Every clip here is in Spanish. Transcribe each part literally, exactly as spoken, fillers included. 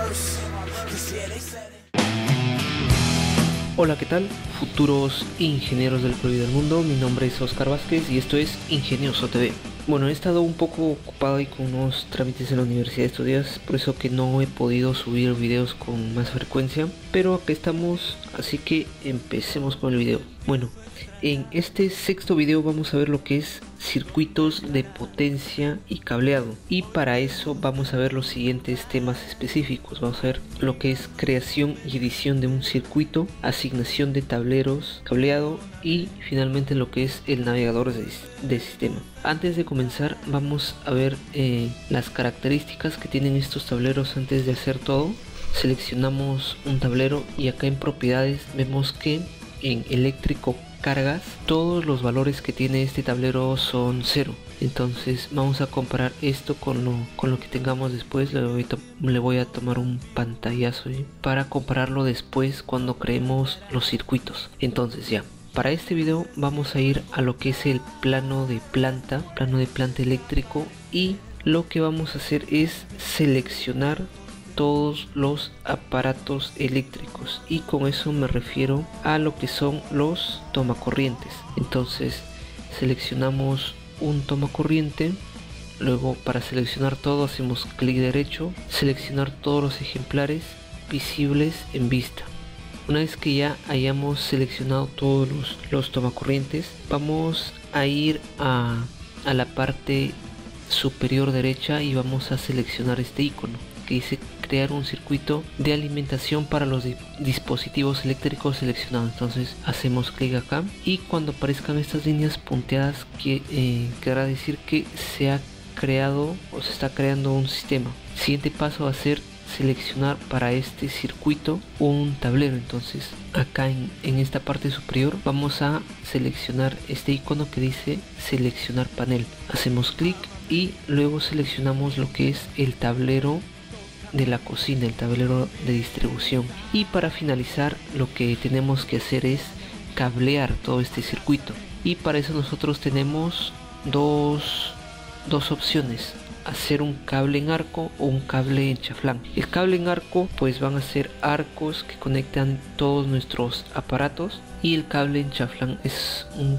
Hola, ¿qué tal? Futuros ingenieros del Perú y del mundo, mi nombre es Oscar Vázquez y esto es Ingenioso T V. Bueno, he estado un poco ocupado y con unos trámites en la universidad estos días, por eso que no he podido subir videos con más frecuencia, pero acá estamos, así que empecemos con el video. Bueno, en este sexto video vamos a ver lo que es circuitos de potencia y cableado, y para eso vamos a ver los siguientes temas específicos. Vamos a ver lo que es creación y edición de un circuito, asignación de tableros, cableado y finalmente lo que es el navegador de, de sistema. Antes de comenzar vamos a ver eh, las características que tienen estos tableros antes de hacer todo. Seleccionamos un tablero y acá en propiedades vemos que en eléctrico cargas todos los valores que tiene este tablero son cero. Entonces vamos a comparar esto con lo, con lo que tengamos después. Le voy, le voy a tomar un pantallazo ¿eh? para compararlo después cuando creemos los circuitos. Entonces ya, para este video vamos a ir a lo que es el plano de planta, plano de planta eléctrico, y lo que vamos a hacer es seleccionar todos los aparatos eléctricos, y con eso me refiero a lo que son los tomacorrientes. Entonces seleccionamos un tomacorriente, luego para seleccionar todo hacemos clic derecho, seleccionar todos los ejemplares visibles en vista. Una vez que ya hayamos seleccionado todos los, los tomacorrientes, vamos a ir a, a la parte superior derecha y vamos a seleccionar este icono que dice crear un circuito de alimentación para los di dispositivos eléctricos seleccionados. Entonces hacemos clic acá y cuando aparezcan estas líneas punteadas que eh, querrá decir que se ha creado o se está creando un sistema. El siguiente paso va a ser seleccionar para este circuito un tablero. Entonces acá en, en esta parte superior vamos a seleccionar este icono que dice seleccionar panel. Hacemos clic y luego seleccionamos lo que es el tablero de la cocina, el tablero de distribución, y para finalizar lo que tenemos que hacer es cablear todo este circuito, y para eso nosotros tenemos dos, dos opciones: hacer un cable en arco o un cable en chaflán. El cable en arco pues van a ser arcos que conectan todos nuestros aparatos, y el cable en chaflán es un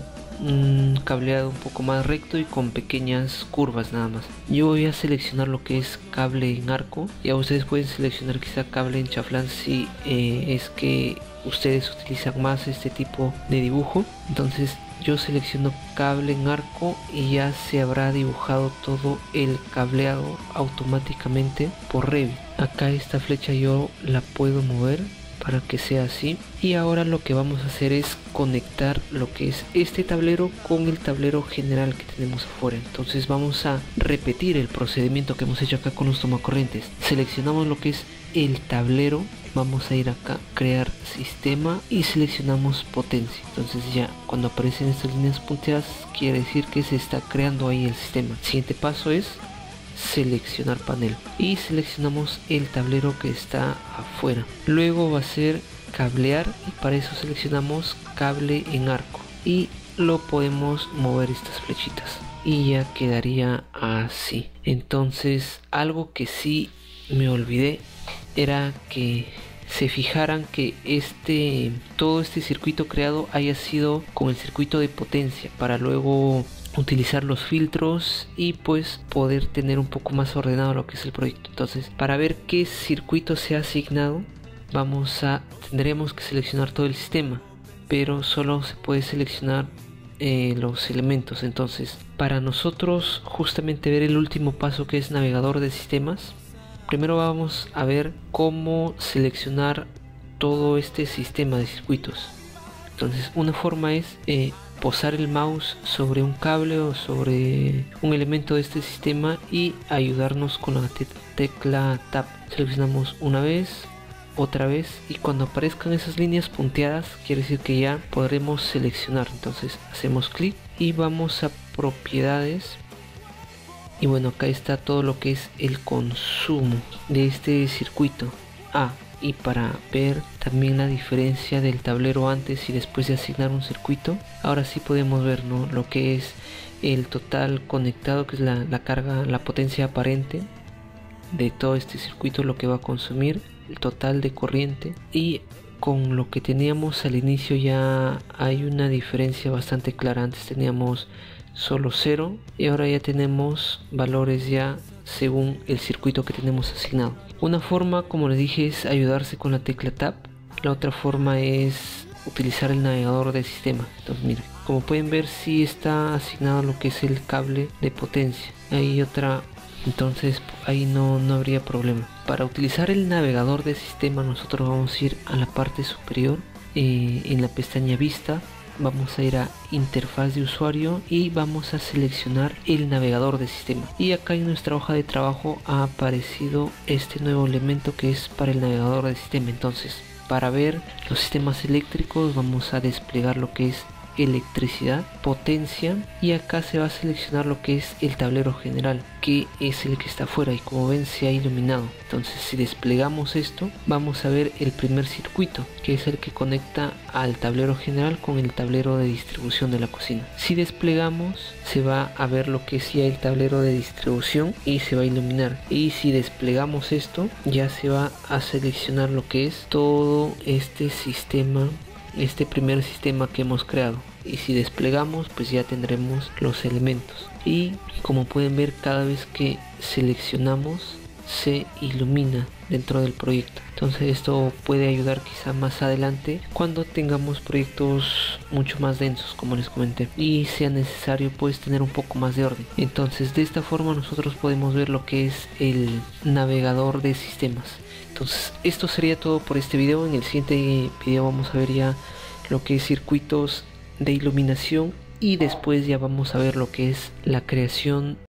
un cableado un poco más recto y con pequeñas curvas nada más. Yo voy a seleccionar lo que es cable en arco. Ya ustedes pueden seleccionar quizá cable en chaflán si eh, es que ustedes utilizan más este tipo de dibujo. Entonces yo selecciono cable en arco y ya se habrá dibujado todo el cableado automáticamente por Revit. Acá esta flecha yo la puedo mover para que sea así, y ahora lo que vamos a hacer es conectar lo que es este tablero con el tablero general que tenemos afuera. Entonces vamos a repetir el procedimiento que hemos hecho acá con los tomacorrientes. Seleccionamos lo que es el tablero, vamos a ir acá crear sistema y seleccionamos potencia. Entonces ya cuando aparecen estas líneas punteadas quiere decir que se está creando ahí el sistema. El siguiente paso es seleccionar panel y seleccionamos el tablero que está afuera. Luego va a ser cablear, y para eso seleccionamos cable en arco y lo podemos mover estas flechitas y ya quedaría así. Entonces algo que sí me olvidé era que se fijaran que este todo este circuito creado haya sido con el circuito de potencia, para luego utilizar los filtros y pues poder tener un poco más ordenado lo que es el proyecto. Entonces para ver qué circuito se ha asignado vamos a tendremos que seleccionar todo el sistema, pero solo se puede seleccionar eh, los elementos. Entonces para nosotros justamente ver el último paso, que es navegador de sistemas, primero vamos a ver cómo seleccionar todo este sistema de circuitos. Entonces una forma es eh, posar el mouse sobre un cable o sobre un elemento de este sistema y ayudarnos con la te tecla Tab. Seleccionamos una vez, otra vez, y cuando aparezcan esas líneas punteadas quiere decir que ya podremos seleccionar. Entonces hacemos clic y vamos a propiedades, y bueno, acá está todo lo que es el consumo de este circuito. Ah, y para ver también la diferencia del tablero antes y después de asignar un circuito, ahora sí podemos ver, ¿no?, lo que es el total conectado, que es la, la carga, la potencia aparente, de todo este circuito lo que va a consumir, el total de corriente, y con lo que teníamos al inicio ya hay una diferencia bastante clara. Antes teníamos solo cero y ahora ya tenemos valores ya según el circuito que tenemos asignado. Una forma, como les dije, es ayudarse con la tecla Tab. La otra forma es utilizar el navegador de sistema. Entonces miren, como pueden ver, si sí está asignado lo que es el cable de potencia. Hay otra, entonces ahí no, no habría problema. Para utilizar el navegador de sistema nosotros vamos a ir a la parte superior, eh, en la pestaña Vista. Vamos a ir a interfaz de usuario y vamos a seleccionar el navegador de sistema, y acá en nuestra hoja de trabajo ha aparecido este nuevo elemento que es para el navegador de sistema. Entonces, para ver los sistemas eléctricos vamos a desplegar lo que es electricidad, potencia, y acá se va a seleccionar lo que es el tablero general, que es el que está afuera, y como ven se ha iluminado. Entonces, si desplegamos esto, vamos a ver el primer circuito, que es el que conecta al tablero general con el tablero de distribución de la cocina. Si desplegamos, se va a ver lo que es ya el tablero de distribución y se va a iluminar. Y si desplegamos esto, ya se va a seleccionar lo que es todo este sistema, este primer sistema que hemos creado. Y si desplegamos, pues ya tendremos los elementos, y como pueden ver, cada vez que seleccionamos se ilumina dentro del proyecto. Entonces esto puede ayudar quizá más adelante cuando tengamos proyectos mucho más densos, como les comenté, y sea necesario pues tener un poco más de orden. Entonces de esta forma nosotros podemos ver lo que es el navegador de sistemas. Entonces esto sería todo por este video. En el siguiente video vamos a ver ya lo que es circuitos de iluminación, y después ya vamos a ver lo que es la creación